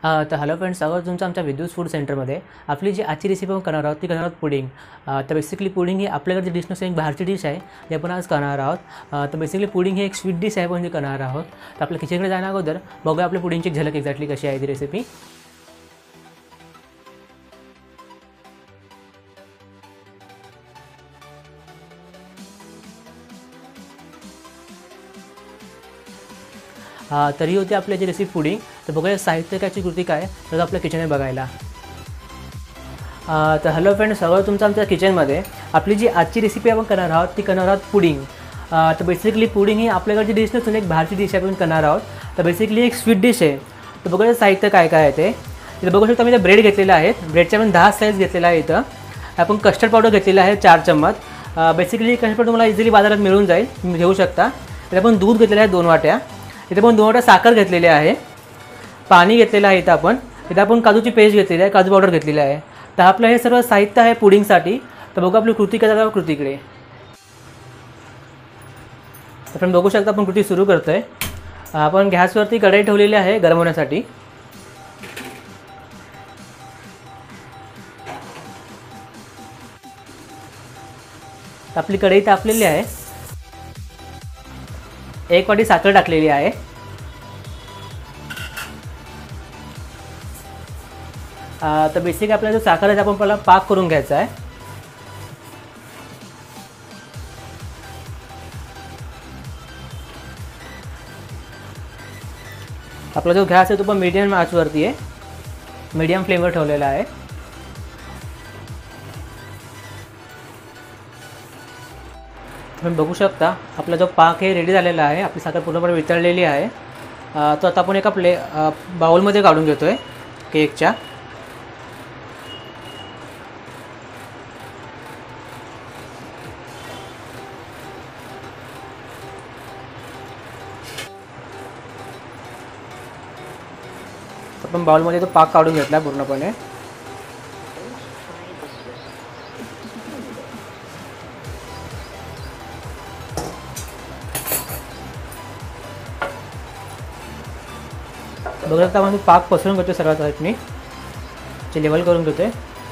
तर hello friends, स्वागत तुमचं आमच्या विद्युत फूड सेंटरमध्ये. आपली जी आजची रेसिपी आपण करणार आहोत ती करणार आहोत पुडिंग. तर बेसिकली पुडिंग ही आपल्याकडची डिश नसून एक बाहेरची डिश आहे, जी आपण आज करणार आहोत. तर बेसिकली पुडिंग ही एक स्वीट डिश आहे, पण जी करणार आहोत. तर आपल्या किचनकडे जाण्या अगोदर बघूया आपल्या पुडिंगची झलक एक्झॅक्टली कशी आहे ती रेसिपी. तरी होती आपली जी रेसिपी पुडिंग. तर बघूया साहित्याची कृती काय तर आपल्या किचनमध्ये बघायला. तर हॅलो फ्रेंड्स, सगळं तुमचं आमच्या किचनमध्ये. आपली जी आजची रेसिपी आपण करणार आहोत ती करणार आहोत पुडिंग. तर बेसिकली पुडिंग ही आपल्याकडची डिश नसून एक बाहेरची डिश आपण करणार आहोत. तर बेसिकली एक स्वीट डिश आहे. तर बघूया साहित्य काय काय आहे ते. इथं बघू शकता मी इथं ब्रेड घेतलेला आहे. ब्रेडचे आपण 10 स्लाइस घेतलेला आहे. इथं आपण कस्टर्ड पावडर घेतलेला आहे 4 चम्मच. बेसिकली कस्टर्ड पावडर तुम्हाला इझिली बाजारात मिळून जाईल, तुम्ही घेऊ शकता. इथं आपण दूध घेतलेलं आहे 2 वाट्या. इथे पण 2 वाट्या साखर घेतलेली आहे. पाणी घेतलेलं आहे. इथं आपण काजूची पेस्ट घेतलेली आहे, काजू पावडर घेतलेली आहे. तर आपलं हे सर्व साहित्य आहे पुडिंगसाठी. तर बघू आपली कृती काय जाऊ कृतीकडे. आपण बघू शकता आपण कृती सुरू करतो आहे. आपण गॅसवरती कढई ठेवलेली आहे गरम होण्यासाठी. आपली कढई तापलेली आहे. 1 वाटी साखर टाकलेली आहे. तर बेसिक आपल्याला जो साखर आहे आपण पहिला पाक करून घ्यायचा आहे. आपला जो गॅस आहे तो पण मीडियम आचवरती आहे, मीडियम फ्लेमवर ठेवलेला आहे. तुम्ही बघू शकता आपला जो पाक आहे रेडी झालेला आहे. आपली साखर पूर्णपणे वितळलेली आहे. तो आता आपण एका बाउलमध्ये काढून घेतो आहे केकच्या. आपण बाउलमध्ये तो पाक काढून घेतला पूर्णपणे. बघू शकता आपण पाक पसरून घेतो सर्वात आधी मी जे लेवल करून घेतोय.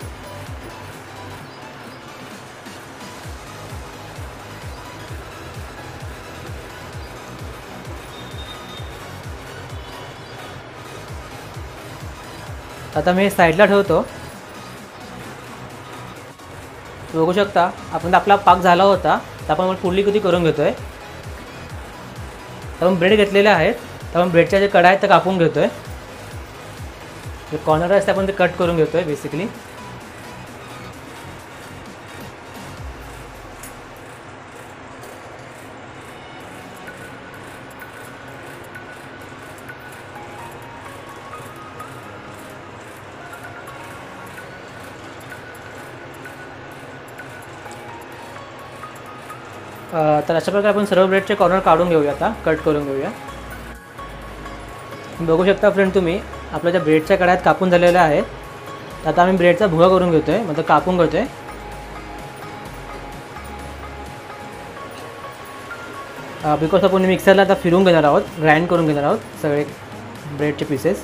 आता मी साईडला ठेवतो. बघू शकता आपण आपला पाक झाला होता. तर आपण पुढली कृती करून घेतोय. तर आपण ब्रेड घेतलेले आहेत. तर आपण ब्रेडच्या जे कडा आहेत ते कापून घेतोय. जे कॉर्नर असते आपण ते कट करून घेतोय बेसिकली. तर अशा प्रकारे आपण सर्व ब्रेडचे कॉर्नर काढून घेऊया, आता कट करून घेऊया. बघू शकता फ्रेंड तुम्ही आपल्या ज्या ब्रेडच्या कड्यात कापून झालेल्या आहेत. तर आता आम्ही ब्रेडचा भुगा करून घेतो आहे, मतलब कापून घेतो आहे. बिकॉज आपण मिक्सरला आता फिरून घेणार आहोत, ग्राइंड करून घेणार आहोत सगळे ब्रेडचे पीसेस.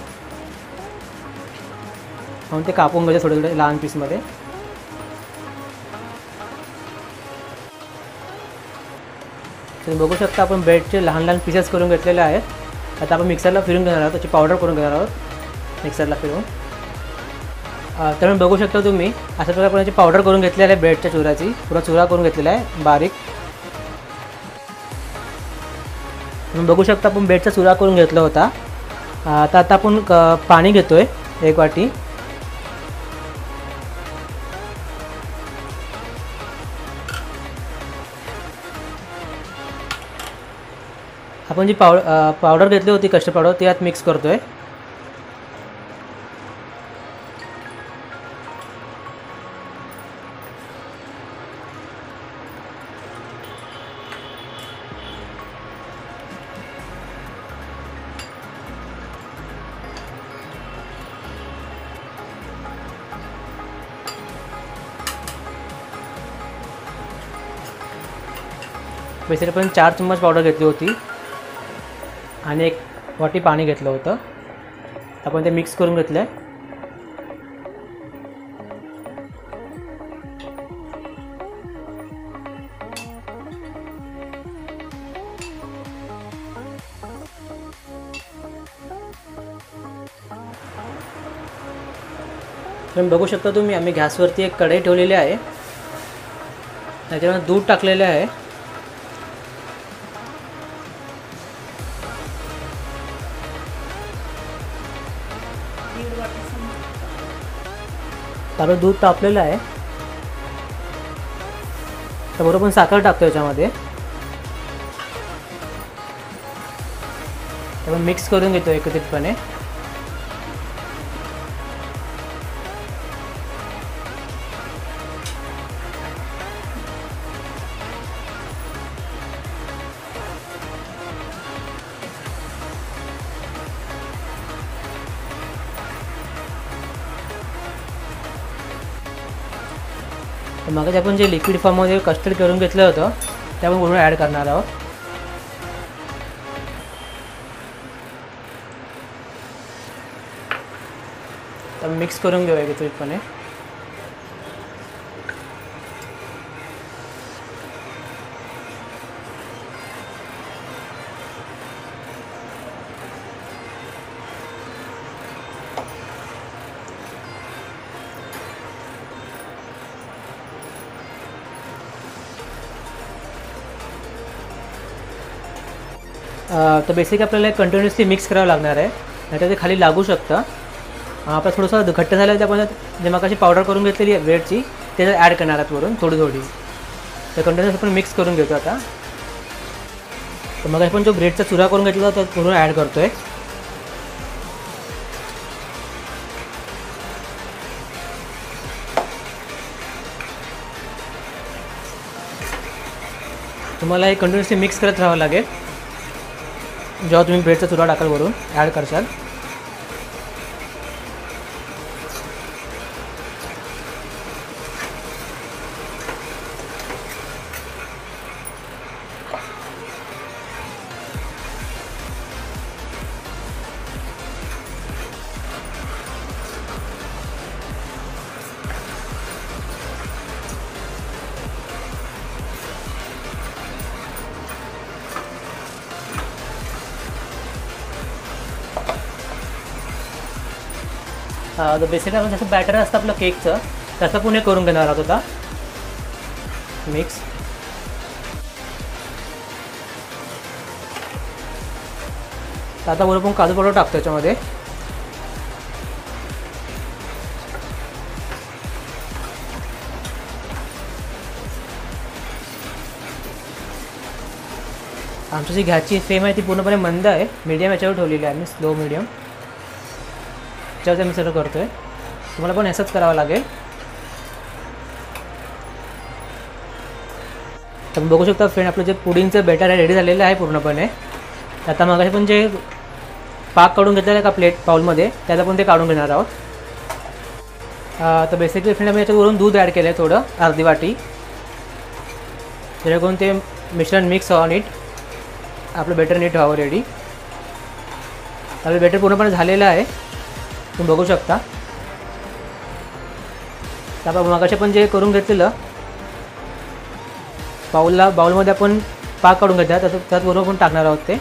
म्हणून ते कापून घेतो थोडे थोडे लहान पीसमध्ये. तुम्ही बघू शकता आपण ब्रेडचे लहान लहान पीसेस करून घेतलेले आहेत. आता आपण मिक्सरला फिरून घेणार आहोत, त्याची पावडर करून घेणार आहोत मिक्सरला फिरून. तर बघू शकता तुम्ही अशा प्रकारे आपण याची पावडर करून घेतलेली आहे. ब्रेडच्या चुराची पुरा चुरा करून घेतलेला आहे बारीक. तुम्ही बघू शकता आपण ब्रेडचा चुरा करून घेतला होता. आता आपण पाणी घेतो आहे 1 वाटी. आपण जी पावडर घेतली होती कस्टर्ड पावडर ती यात मिक्स करतो आहे. बेसिकली आपण 4 चम्मच पावडर घेतली होती आणि 1 वाटी पाणी घेतलं होतं. आपण ते मिक्स करून घेतलं आहे. तुम्ही बघू शकता तुम्ही आम्ही गॅसवरती एक कढई ठेवलेली आहे. त्याच्यामध्ये दूध टाकलेले आहे. आपलं दूध तापलेलं आहे. तर बरोबर आपण साखर टाकतो याच्यामध्ये. आपण मिक्स करून घेतो एकत्रितपणे. मग आपण जे लिक्विड फॉर्ममध्ये कस्टर्ड करून घेतलं होतं ते आपण पूर्ण ॲड करणार आहोत. तर मिक्स करून घेऊया एकत्रितपणे. तर बेसिक आपल्याला कंटिन्युअसली मिक्स करावं लागणार आहे, नाहीतर ते खाली लागू शकतं. आपलं थोडंसं घट्ट झालं तर आपण जे मगाशी पावडर करून घेतलेली आहे ब्रेडची त्याच्यात ॲड करणार आहात वरून थोडी. तर कंटिन्युअस आपण मिक्स करून घेतो आता. तर मग आपण जो ब्रेडचा चुरा करून घेतला होता तो पूर्ण ॲड करतो आहे. तुम्हाला हे कंटिन्युअसली मिक्स करत राहावं लागेल जेव्हा तुम्ही ब्रेडचा चुरा टाकाल वरून ॲड करशाल. तर बेसिक आपण जसं बॅटर असतं आपलं केकचं तसं पुणे करून घेणार आहोत आता मिक्स. तर आता बरोबर आपण काजू पावडर टाकतो याच्यामध्ये. आमची जी गॅसची फ्लेम आहे ती पूर्णपणे मंद आहे, मीडियम याच्यावर ठेवलेली आहे आम्ही, स्लो मीडियम याच्यावर मी सगळं करतो आहे. तुम्हाला पण असंच करावं लागेल. तर बघू शकता फ्रेंड आपलं जे पुडिंगचं बॅटर आहे रेडी झालेलं आहे पूर्णपणे. आता मगाशी पण जे पाक काढून घेतलेलं आहे का प्लेट बाउलमध्ये त्यात आपण ते काढून घेणार आहोत. तर बेसिकली फ्रेंड आम्ही याच्यावरून दूध ॲड केलं आहे थोडं, अर्धी वाटी, जेणेकरून ते मिश्रण मिक्स व्हावं नीट, आपलं बॅटर नीट व्हावं रेडी. आपलं बॅटर पूर्णपणे झालेलं आहे तुम्ही बघू शकता. तर आपण मगाशी पण जे करून घेतलेलं बाउलमध्ये आपण पाक काढून घेतला त्यात बरोबर पण टाकणार आहोत ते.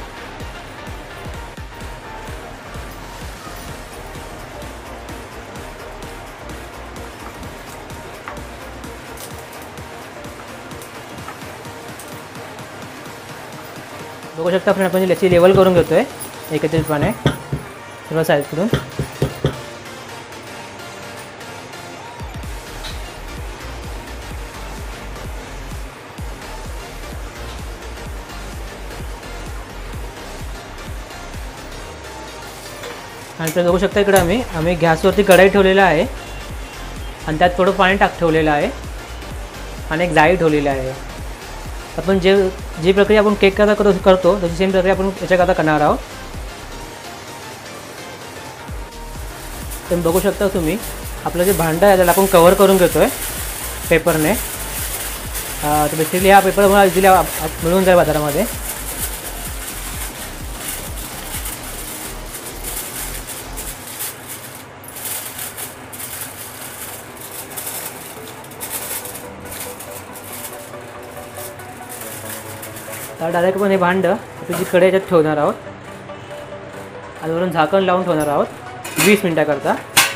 बघू शकता फ्रेंड आपण याची लेवल करून घेतो आहे एकत्रितपणे सर्व साईडकडून. आणि तर बघू शकता इकडे आम्ही गॅसवरती कढई ठेवलेला आहे आणि त्यात थोडं पाणी ठेवलेलं आहे आणि एक जाळी ठेवलेली आहे. आपण जी प्रक्रिया आपण केक करतो तशी सेम प्रक्रिया आपण याच्याकरता करणार आहोत. तुम्ही बघू शकता तुम्ही आपलं जे भांडं आहे त्याला आपण कव्हर करून घेतो आहे पेपरने. तर बेसिकली हा पेपर मला इझिली मिळून जाईल बाजारामध्ये. तर डायरेक्ट आपण हे भांडं आपली जी कढई याच्यात ठेवणार आहोत आणि वरून झाकण लावून ठेवणार आहोत 20 मिनिटाकरता.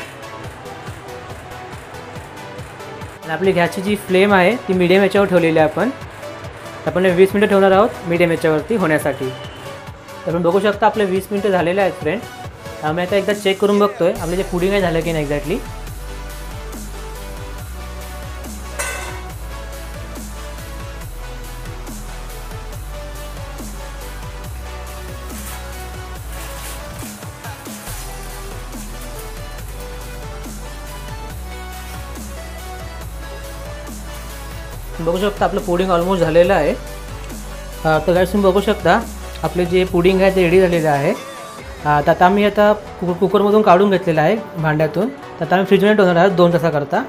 आणि आपली गॅसची जी फ्लेम आहे ती मीडियम याच्यावर ठेवलेली आहे आपण 20 मिनिटं ठेवणार आहोत मीडियम याच्यावरती होण्यासाठी. तर आपण बघू शकता आपले 20 मिनिटं झालेले आहेत फ्रेंड. आम्ही आता एकदा चेक करून बघतोय आपलं जे पुडिंग आहे झालं की नाही एक्झॅक्टली. बघू शकता आपलं पुडिंग ऑलमोस्ट झालेलं आहे. तर गाईस तुम्ही बघू शकता आपले जे पुडिंग आहे ते रेडी झालेलं आहे. तर आता आम्ही कुकरमधून काढून घेतलेलं आहे भांड्यातून. तर आता आम्ही फ्रीजमध्ये ठेवणार आहोत 2 तासाकरता.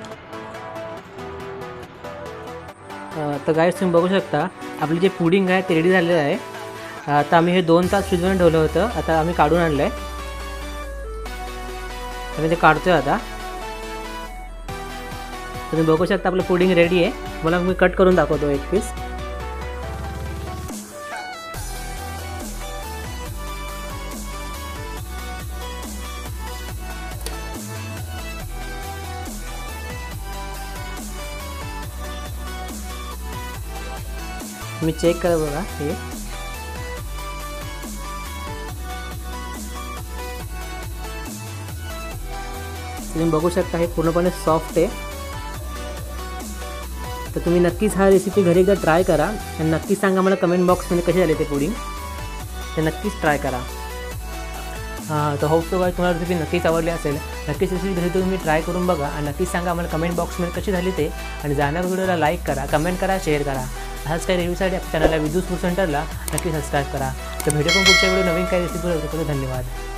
तर गाईस तुम्ही बघू शकता आपले जे पुडिंग आहे ते रेडी झालेलं आहे. आता आम्ही हे 2 तास फ्रीजमध्ये ठेवलं होतं. आता आम्ही काढून आणलं आहे. आम्ही ते काढतोय आता. तुम्ही बघू शकता आपलं पुडिंग रेडी आहे. मला मी कट करून दाखवतो एक पीस. तुम्ही चेक करा बघा हे. तुम्ही बघू शकता हे पूर्णपणे सॉफ्ट आहे. तर तुम्ही नक्कीच हा रेसिपी घरी एकदा ट्राय करा आणि नक्कीच सांगा मला कमेंट बॉक्समध्ये कसे झाले ते पुडिंग. ते नक्कीच ट्राय करा. तर होप सो गाईस तुम्हाला रेसिपी नक्कीच आवडली असेल. नक्कीच रेसिपी घरी तुम्ही ट्राय करून बघा आणि नक्कीच सांगा मला कमेंट बॉक्समध्ये कशी झाली ते. आणि जाणाऱ्या व्हिडिओला लाईक करा, कमेंट करा, शेअर करा. हाच काही रिव्ह्यूसाठी आपल्या चॅनलला विदूस फूड सेंटरला नक्की सबस्क्राईब करा. तर भेटू पण पुढच्या व्हिडिओ नवीन काही रेसिपी. धन्यवाद.